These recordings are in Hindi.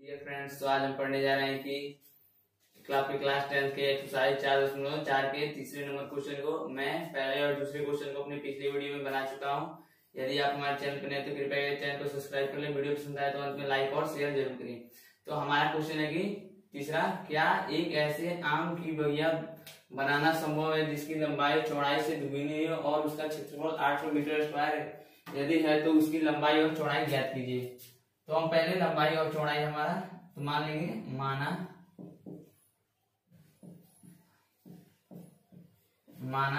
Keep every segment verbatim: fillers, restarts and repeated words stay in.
डियर फ्रेंड्स, तो आज हम पढ़ने जा रहे हैं कि क्लास के क्लास टेंथ के एक्सरसाइज चार दशमलव चार के तीसरे नंबर क्वेश्चन को मैं पहले और दूसरे क्वेश्चन को अपनी पिछली वीडियो में बना चुका हूं। यदि आप हमारे चैनल पर नए तो कृपया चैनल को सब्सक्राइब कर लें। वीडियो पसंद आए तो अंत में लाइक और शेयर जरूर करें। तो हमारा क्वेश्चन है कि तीसरा, क्या एक ऐसे आम की बगिया बनाना संभव है जिसकी लंबाई चौड़ाई से दुगनी हो और उसका क्षेत्रफल आठ सौ मीटर स्क्वायर है? यदि है तो उसकी लंबाई और चौड़ाई ज्ञात कीजिए। तो हम पहले लंबाई और चौड़ाई हमारा तो मान लेंगे माना माना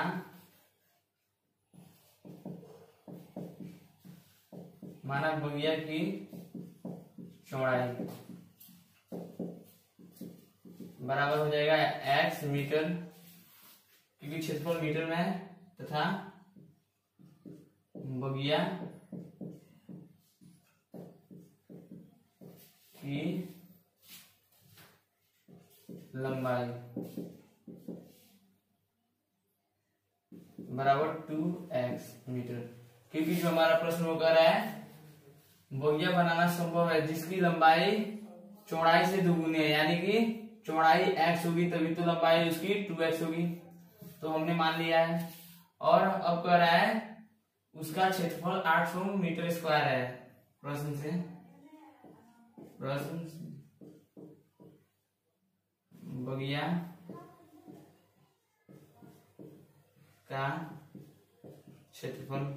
माना बगिया की चौड़ाई बराबर हो जाएगा एक्स मीटर, क्योंकि क्षेत्रफल मीटर में है, तथा बगिया की लंबाई बराबर टू एक्स मीटर। क्योंकि जो हमारा प्रश्न वो कह रहा है बगिया बनाना संभव है जिसकी लंबाई चौड़ाई से दुगुनी है, यानी कि चौड़ाई x होगी तभी तो लंबाई उसकी टू एक्स होगी। तो हमने मान लिया है। और अब कह रहा है उसका क्षेत्रफल आठ सौ मीटर स्क्वायर है। प्रश्न से प्रश्न से बगिया का क्षेत्रफल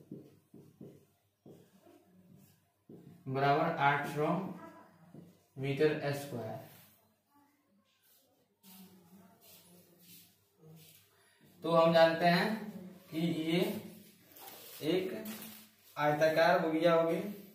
बराबर आठ सौ मीटर स्क्वायर। तो हम जानते हैं कि ये एक आयताकार बगिया होगी,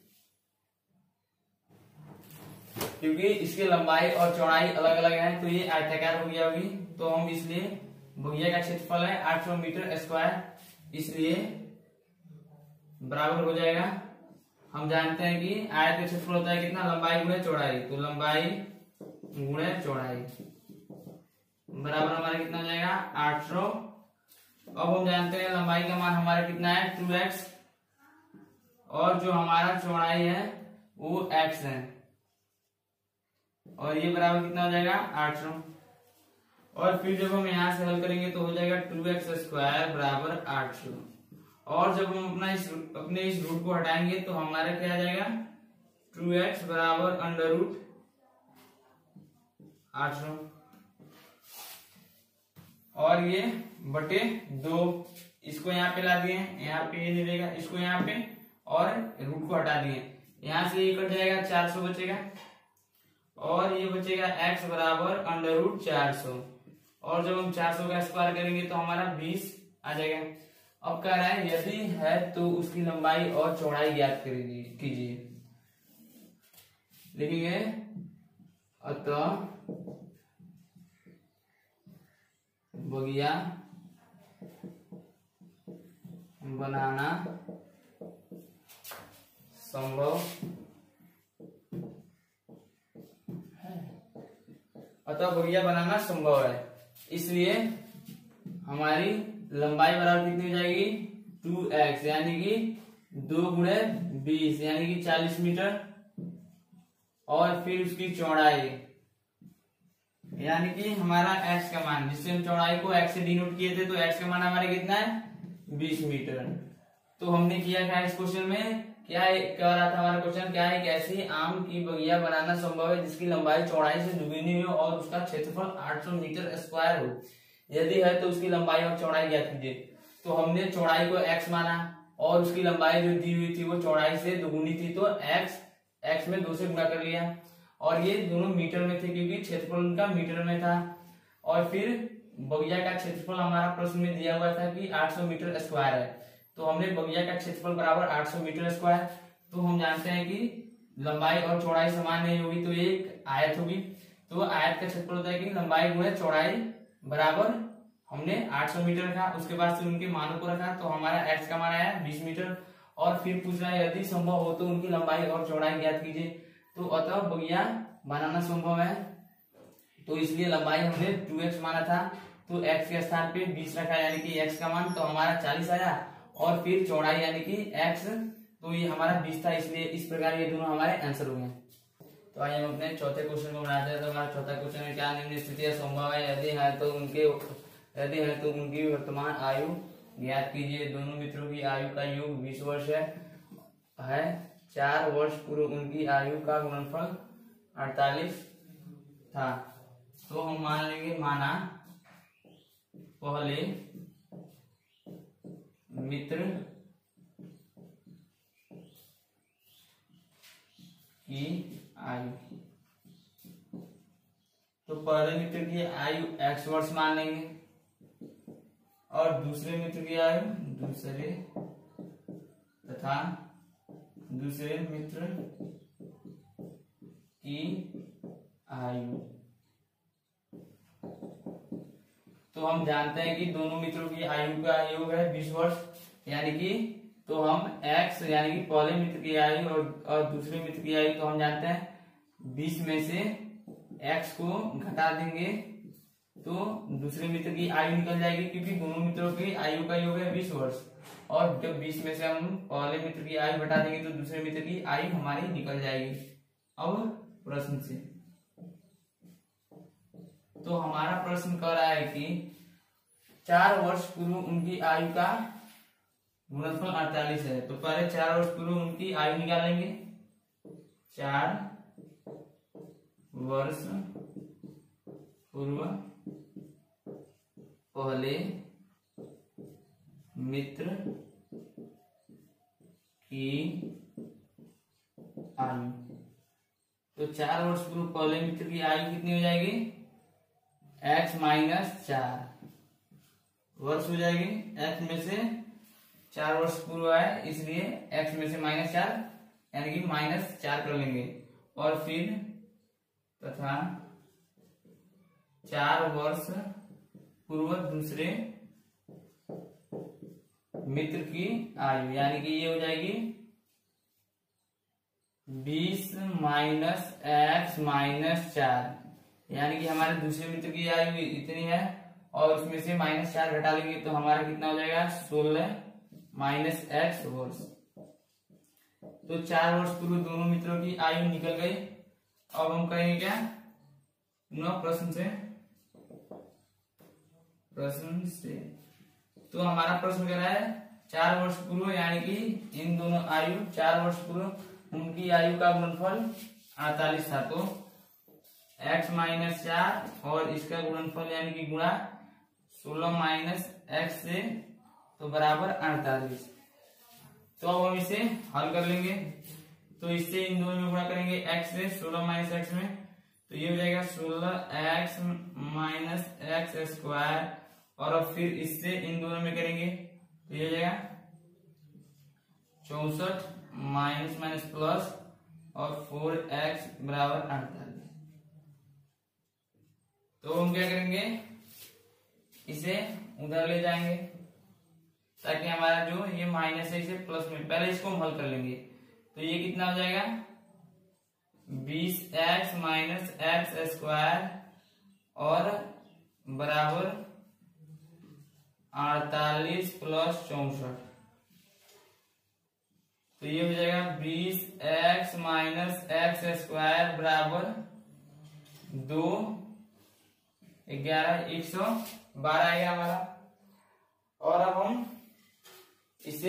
क्योंकि इसकी लंबाई और चौड़ाई अलग अलग है, तो ये आयताकार बगिया होगी। तो हम इसलिए बगिया का क्षेत्रफल है आठ सौ मीटर स्क्वायर, इसलिए बराबर हो जाएगा। हम जानते हैं कि आयत का क्षेत्रफल होता है कितना, लंबाई गुणे चौड़ाई। तो लंबाई गुणे चौड़ाई बराबर हमारा कितना हो जाएगा आठ सौ। अब हम जानते हैं लंबाई का मान हमारा कितना है टू एक्स, और जो हमारा चौड़ाई है वो x है, और ये बराबर कितना हो जाएगा आठ सौ। और फिर जब हम यहां से हल करेंगे तो हो जाएगा टू एक्स स्क्वायर बराबर आठ सौ। और जब हम अपना इस अपने इस रूट को हटाएंगे तो हमारा क्या आ जाएगा टू एक्स बराबर अंडर रूट आठ सौ, और ये बटे दो। इसको यहाँ पे ला दिए, यहाँ पे ये नहीं रहेगा, इसको यहाँ पे और रूट को हटा दिए। यहाँ से ये कट जाएगा, चार सौ बचेगा, और ये बचेगा x बराबर अंडर रूट चार सौ। और जब हम चार सौ का स्क्वायर करेंगे तो हमारा बीस आ जाएगा। अब कह रहा है यदि है तो उसकी लंबाई और चौड़ाई ज्ञात कीजिए। लिखेंगे अतः बगिया बनाना संभव है। अतः बगिया बनाना संभव है, इसलिए हमारी लंबाई बराबर कितनी हो जाएगी टू एक्स, यानी कि दो गुणे बीस यानी कि चालीस मीटर, और फिर उसकी चौड़ाई यानी कि हमारा x का मान, जिससे हम चौड़ाई को x से डिनोट किए थे, तो x का मान हमारे कितना है बीस मीटर। तो हमने किया क्या इस क्वेश्चन में, क्या कह रहा था हमारा क्वेश्चन, क्या है कि ऐसी आम की बगिया बनाना संभव है जिसकी लंबाई चौड़ाई से दुगनी हो और उसका क्षेत्रफल आठ सौ मीटर स्क्वायर हो। यदि है तो उसकी लंबाई और चौड़ाई ज्ञात कीजिए। तो हमने चौड़ाई को x माना और उसकी लंबाई जो दी हुई थी वो चौड़ाई से दुगुनी थी, तो x x में दो से गुणा कर लिया, और ये दोनों मीटर में थे क्योंकि क्षेत्रफल उनका मीटर में था। और फिर बगिया का क्षेत्रफल हमारा प्रश्न में दिया हुआ था कि आठ सौ मीटर स्क्वायर है, तो हमने बगिया का क्षेत्रफल बराबर आठ सौ मीटर स्क्वायर। तो हम जानते हैं कि लंबाई और चौड़ाई समान नहीं होगी, तो ये एक आयत होगी। तो आयत का क्षेत्रफल होता है कि लंबाई गुणे चौड़ाई बराबर हमने आठ सौ मीटर रखा, उसके बाद से उनके मानों को रखा, तो हमारा x का मान आया बीस मीटर। और फिर पूछ रहा है यदि संभव हो तो उनकी लंबाई और चौड़ाई ज्ञात कीजिए। तो अतः बगिया बनाना संभव है, तो इसलिए लंबाई हमने टू एक्स माना था, तो x के स्थान पे बीस रखा यानी कि x का मान तो हमारा चालीस आया, और फिर चौड़ाई यानी कि x तो ये हमारा बीस था, इसलिए इस प्रकार ये दोनों हमारे आंसर हो गए। तो आइए हम अपने चौथे क्वेश्चन को बनाते हैं। तो हमारा चौथा क्वेश्चन है, क्या निम्न स्थितियां संभव है, यदि है तो उनके यदि है तो उनकी वर्तमान आयु ज्ञात कीजिए। दोनों मित्रों की आयु का योग बीस वर्ष है है चार वर्ष पूर्व उनकी आयु का गुणनफल अड़तालीस था। तो हम मान लेंगे, माना पहले मित्र की आयु, तो पहले मित्र की आयु एक्स वर्ष मान लेंगे और दूसरे मित्र की आयु दूसरे तथा दूसरे मित्र की आयु। तो हम जानते हैं कि दोनों मित्रों की आयु का योग है बीस वर्ष, यानी कि तो हम x यानी कि पहले मित्र की आयु और, और दूसरे मित्र की आयु तो हम जानते हैं बीस में से x को घटा देंगे तो दूसरे मित्र की आयु निकल जाएगी, क्योंकि दोनों मित्रों की आयु का योग है बीस वर्ष। और जब बीस में से हम पहले मित्र की आयु घटा देंगे तो दूसरे मित्र की आयु हमारी निकल जाएगी। अब प्रश्न से, तो हमारा प्रश्न कह रहा है कि चार वर्ष पूर्व उनकी आयु का गुणनफल अड़तालीस है। तो पहले चार वर्ष पूर्व उनकी आयु निकालेंगे। चार वर्ष पूर्व पहले मित्र की आयु, तो चार वर्ष पूर्व पहले मित्र की आयु कितनी हो जाएगी, x माइनस चार वर्ष हो जाएगी। x में से चार वर्ष पूर्व है इसलिए x में से माइनस चार यानी कि माइनस चार कर लेंगे। और फिर तथा चार वर्ष पूर्व दूसरे मित्र की आयु, यानी कि ये हो जाएगी बीस माइनस एक्स माइनस चार, यानी कि हमारे दूसरे मित्र की आयु इतनी है और उसमें से माइनस चार घटा लेंगे तो हमारा कितना हो जाएगा, सोलह माइनस एक्स वर्ष। तो चार वर्ष पूर्व दोनों मित्रों की आयु निकल गई। अब हम करेंगे क्या, नौ प्रश्न से प्रश्न से तो हमारा प्रश्न कह रहा है चार वर्ष पूर्व यानी कि इन दोनों आयु चार वर्ष पूर्व उनकी आयु का गुणनफल अड़तालीस था। तो x माइनस चार और इसका गुणनफल यानी कि गुणा सोलह माइनस एक्स से तो बराबर अड़तालीस। तो अब हम इसे हल कर लेंगे। तो इससे इन दोनों में गुणा करेंगे x से, सोलह माइनस एक्स में, तो ये हो जाएगा सोलह एक्स माइनस एक्स स्क्वायर। और अब फिर इससे इन दोनों में करेंगे तो ये हो जाएगा चौसठ माइनस माइनस प्लस और फोर एक्स बराबर अड़तालीस। तो हम क्या करेंगे, इसे उधर ले जाएंगे ताकि हमारा जो ये माइनस है इसे प्लस में, पहले इसको हम हल कर लेंगे। तो ये कितना हो जाएगा, बीस एक्स माइनस एक्स स्क्वायर और बराबर अड़तालीस प्लस चौसठ। तो ये हो जाएगा बीस एक्स माइनस एक्स स्क्वायर बराबर दो ग्यारह एक सौ बारह आएगा हमारा। और अब हम इसे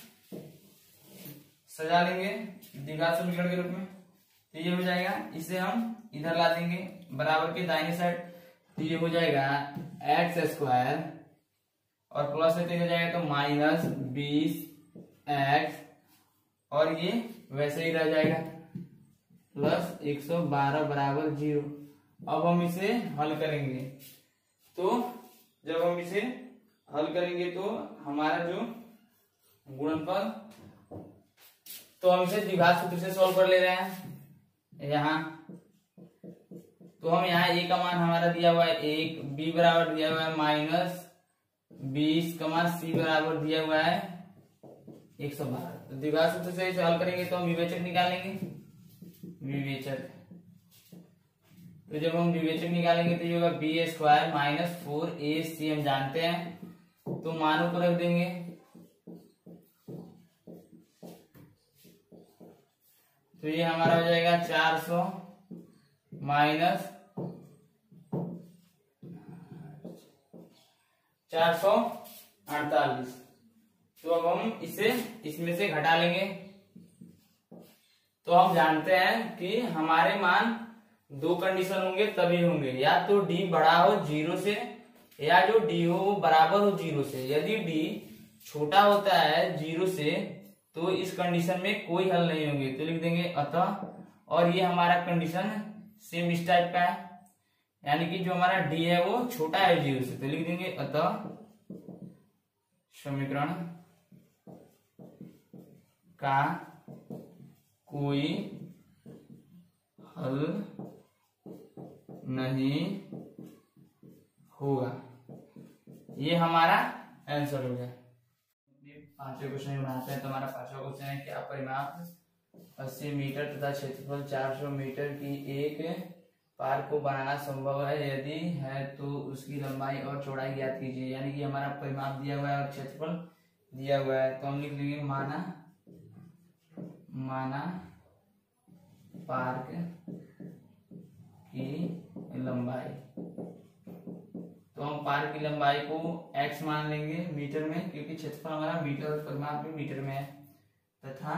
सजा लेंगे द्विघात समीकरण के रूप में। तो ये हो जाएगा, इसे हम इधर ला देंगे बराबर के दाहिने साइड। तो ये हो जाएगा एक्स स्क्वायर और प्लस से हो जाएगा तो माइनस बीस एक्स और ये वैसे ही रह जाएगा प्लस एक सौ बारह बराबर जीरो। अब हम इसे हल करेंगे। तो जब हम इसे हल करेंगे तो हमारा जो गुणनफल, तो हम इसे द्विघात सूत्र से सॉल्व कर ले रहे हैं यहाँ। तो हम यहाँ ए का मान हमारा दिया हुआ है एक, बी बराबर दिया हुआ है माइनस बीस कमा सी बराबर दिया हुआ है एक सौ बारह। तो द्विघात सूत्र से इसे हल करेंगे तो हम विवेचक निकालेंगे, विवेचक। तो जब हम विवेचक निकालेंगे तो ये होगा B square minus four A C हम जानते हैं, तो मानों को रख देंगे। तो ये हमारा हो जाएगा चार सौ माइनस चार सौ अड़तालीस। तो अब हम इसे इसमें से घटा लेंगे। तो हम जानते हैं कि हमारे मान दो कंडीशन होंगे तभी होंगे, या तो डी बड़ा हो जीरो से या जो डी हो वो बराबर हो जीरो से। यदि डी छोटा होता है जीरो से तो इस कंडीशन में कोई हल नहीं होंगे, तो लिख देंगे अतः। और ये हमारा कंडीशन सेम इस टाइप का है, यानी कि जो हमारा डी है वो छोटा है जीरो से, तो लिख देंगे अतः समीकरण का कोई हल नहीं होगा। ये हमारा आंसर हो गया। पांचवें क्वेश्चन बनाते हैं। तो हमारा पांचवा क्वेश्चन है, क्या परिमाप अस्सी मीटर तथा क्षेत्रफल चार सौ मीटर की एक पार्क को बनाना संभव है? यदि है तो उसकी लंबाई और चौड़ाई ज्ञात कीजिए। यानी कि हमारा परिमाप दिया हुआ है और क्षेत्रफल दिया हुआ है, तो हम लिख लेंगे माना माना पार्क की लंबाई। तो हम पार्क की लंबाई को x मान लेंगे मीटर में, क्योंकि क्षेत्रफल हमारा मीटर और परिमाप भी मीटर में है, तथा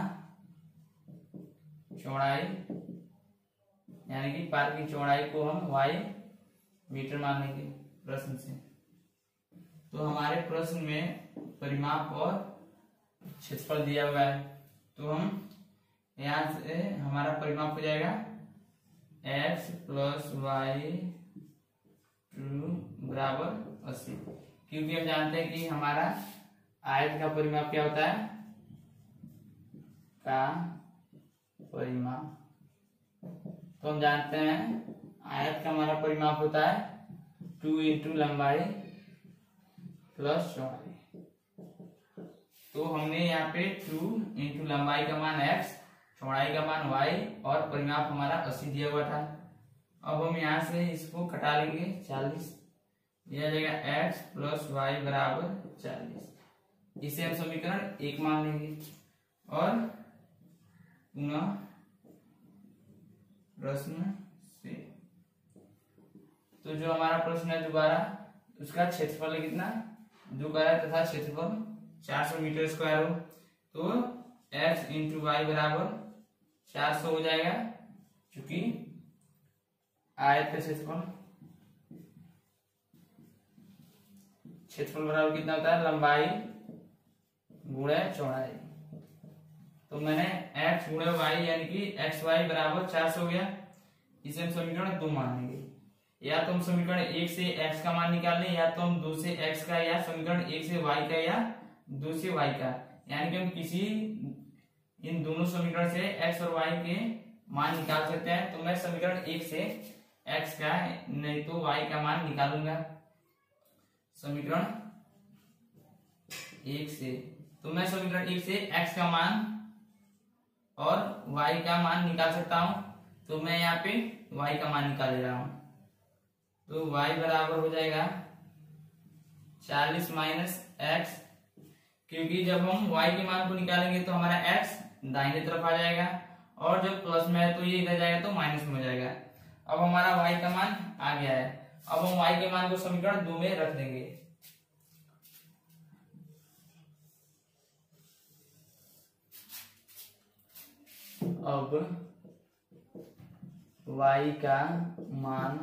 चौड़ाई यानी कि पार्क की चौड़ाई को हम y मीटर मान लेंगे प्रश्न से। तो हमारे प्रश्न में परिमाप और क्षेत्रफल दिया हुआ है, तो हम यहाँ से हमारा परिमाप हो जाएगा x प्लस वाई टू बराबर अस्सी, क्योंकि हम जानते हैं कि हमारा आयत का परिमाप क्या होता है, का परिमाप। तो हम जानते हैं आयत का हमारा परिमाप होता है टू इंटू लंबाई प्लस चौड़ाई। तो हमने यहाँ पे टू इंटू लंबाई का मान x, चौड़ाई का मान y और परिमाप हमारा अस्सी दिया हुआ था। अब हम यहाँ से इसको कटा लेंगे, चालीस दिया जाएगा x प्लस वाई बराबर चालीस। इसे हम समीकरण एक मान लेंगे और पुनः प्रश्न से। तो जो हमारा प्रश्न है दोबारा, उसका क्षेत्रफल है कितना, दो का है तथा क्षेत्रफल चार सौ मीटर स्क्वायर हो, तो x इंटू वाई बराबर चार सौ हो जाएगा, क्योंकि आयत का क्षेत्रफल क्षेत्रफल बराबर कितना होता है, लंबाई गुणे चौड़ाई। तो मैंने x गुणे y यानी कि एक्स वाई बराबर चार सौ हो गया। इसे हम समीकरण दो मान लेंगे। या तो हम समीकरण एक से x का मान निकाल लें, या तो हम दो से x का, या समीकरण एक से y का, या दो से y का। यानी कि हम किसी इन दोनों समीकरण से x और y के मान निकाल सकते हैं। तो मैं समीकरण एक से x का नहीं तो y का मान निकालूंगा। समीकरण एक से, तो मैं समीकरण एक से x का मान और y का मान निकाल सकता हूं। तो मैं यहाँ पे y का मान निकाल ले रहा हूं। तो y बराबर हो जाएगा चालीस माइनस एक्स, क्योंकि जब हम y के मान को निकालेंगे तो हमारा x दाहिने तरफ आ जाएगा, और जब प्लस में है तो ये इधर जाएगा तो माइनस में हो जाएगा। अब हमारा y का मान आ गया है। अब हम y के मान को समीकरण दो में रख देंगे। अब y का मान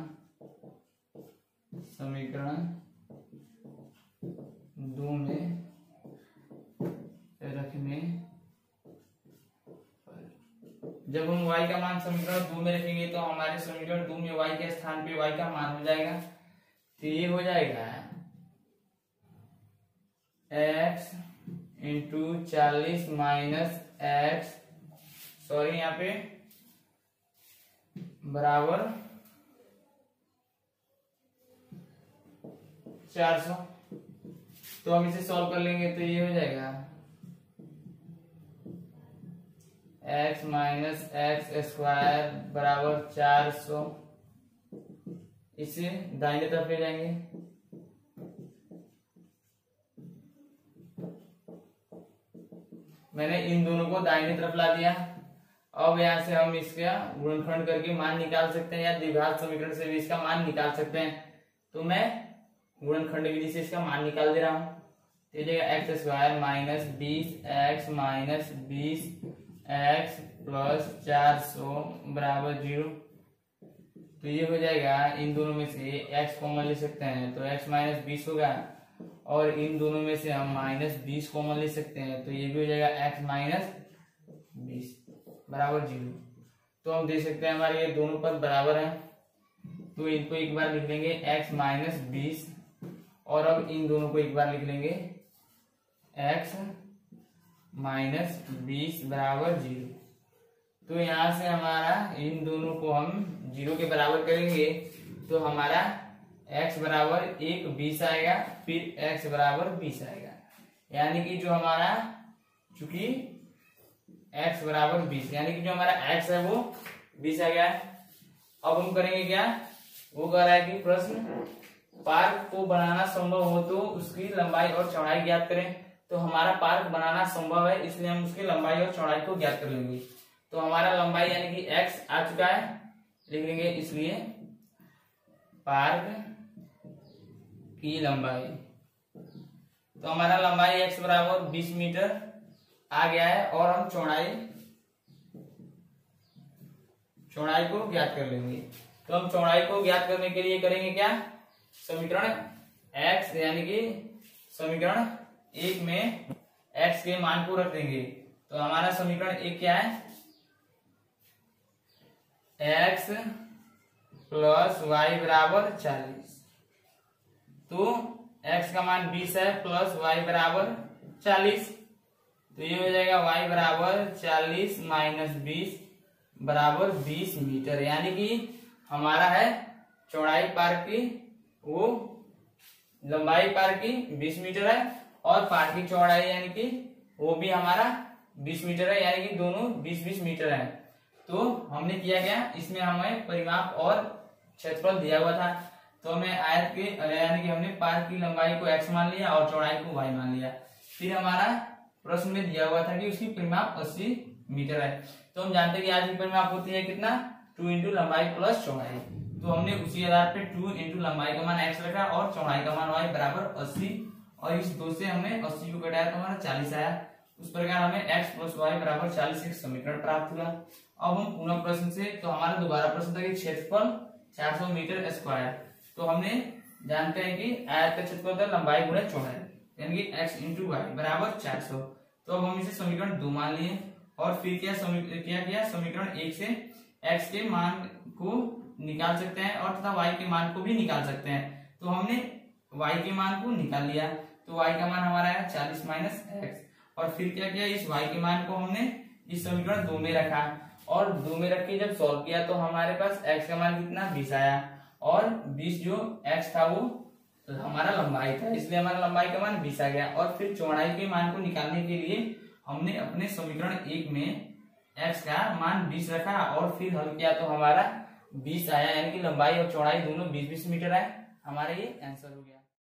समीकरण दो में रखने जब हम y का मान समीकरण दो में रखेंगे तो हमारे समीकरण दो में y के स्थान पे y का मान हो जाएगा। तो ये हो जाएगा x इंटू चालीस माइनस एक्स, सॉरी यहाँ पे बराबर चार सौ। तो हम इसे सॉल्व कर लेंगे तो ये हो जाएगा x माइनस एक्स स्क्वायर बराबर चार सौ। इसे दाहिने तरफ ले जाएंगे। मैंने इन दोनों को दाहिने तरफ ला दिया। अब यहाँ से हम इसका गुणनखंड करके मान निकाल सकते हैं या द्विघात समीकरण से भी इसका मान निकाल सकते हैं। तो मैं गुणनखंड विधि से इसका मान निकाल दे रहा हूँ। तो ये एक्स स्क्वायर माइनस बीस एक्स माइनस बीस एक्स प्लस चार सौ बराबर जीरो। तो ये हो जाएगा, इन दोनों में से x कॉमन ले सकते हैं तो x माइनस बीस होगा, और इन दोनों में से हम माइनस बीस कॉमन ले सकते हैं तो ये भी हो जाएगा x माइनस बीस बराबर जीरो। तो हम देख सकते हैं हमारे ये दोनों पद बराबर हैं, तो इनको एक बार लिख लेंगे x माइनस बीस, और अब इन दोनों को एक बार लिख लेंगे x माइनस बीस बराबर जीरो। तो यहाँ से हमारा इन दोनों को हम जीरो के बराबर करेंगे तो हमारा x बराबर एक बीस आएगा, फिर x बराबर बीस आएगा, यानी कि जो हमारा चूंकि x बराबर बीस यानी कि जो हमारा x है वो बीस आ गया है। अब हम करेंगे क्या, वो कह रहा है कि प्रश्न पार्क को बनाना संभव हो तो उसकी लंबाई और चौड़ाई ज्ञात करें। तो हमारा पार्क बनाना संभव है इसलिए हम उसकी लंबाई और चौड़ाई को ज्ञात कर लेंगे। तो हमारा लंबाई यानी कि x आ चुका है, लिख लेंगे, इसलिए पार्क की लंबाई। तो हमारा लंबाई x बराबर बीस मीटर आ गया है, और हम चौड़ाई चौड़ाई को ज्ञात कर लेंगे। तो हम चौड़ाई को ज्ञात करने के लिए करेंगे क्या, समीकरण x यानी कि समीकरण एक में x के मान को रख देंगे। तो हमारा समीकरण एक क्या है, x प्लस वाई बराबर चालीस। तो x का मान बीस है प्लस y बराबर चालीस, तो ये हो जाएगा y बराबर चालीस माइनस बीस बराबर बीस मीटर, यानी कि हमारा है चौड़ाई पार्क की, वो लंबाई पार्क की बीस मीटर है, और पार्क की चौड़ाई यानी कि वो भी हमारा बीस मीटर है, यानी कि दोनों बीस बीस मीटर है। तो हमने किया क्या, इसमें हमें परिमाप और क्षेत्रफल दिया हुआ था, तो हमें आयत के यानी कि हमने पार्क की लंबाई को x मान लिया और चौड़ाई को y मान लिया। फिर हमारा प्रश्न में दिया हुआ था कि उसकी परिमाप अस्सी मीटर है। तो हम जानते हैं कि आज की परिमाप होती है कितना, टू इंटू लंबाई प्लस चौड़ाई। तो हमने उसी आधार पे टू इंटू लंबाई का मान x रखा और चौड़ाई का मान y बराबर अस्सी, और इस दो से हमने अस्सी को घटाया तो हमारा चालीस आया। उस प्रकार हमें x प्लस वाई बराबर चालीस एक समीकरण प्राप्त हुआ। अब हम पुनः प्रश्न से, तो हमारा दोबारा प्रश्न था कि क्षेत्रफल चार सौ मीटर स्क्वायर। तो हमने जानते हैं कि आयत का क्षेत्रफल था लंबाई गुणा चौड़ाई, यानी कि x इंटू वाई बराबर चार सौ। तो अब हम इसे समीकरण दो मान लिए, और फिर क्या क्या किया, समीकरण एक से x के मान को निकाल सकते हैं और तथा y के मान को भी निकाल सकते हैं। तो हमने y के मान को निकाल लिया, तो y का मान हमारा है चालीस माइनस एक्स, और फिर क्या किया, इस y के मान को हमने इस समीकरण दो में रखा, और दो में रख के जब सॉल्व किया तो हमारे पास x का मान कितना बीस आया, और बीस जो x था वो हमारा लंबाई था, इसलिए हमारा लंबाई का मान बीस आ गया। और फिर चौड़ाई के मान को निकालने के लिए हमने अपने समीकरण एक में x का मान बीस रखा और फिर हल किया तो हमारा बीस आया, यानी कि लंबाई और चौड़ाई दोनों बीस बीस मीटर है। हमारा ये आंसर हो गया।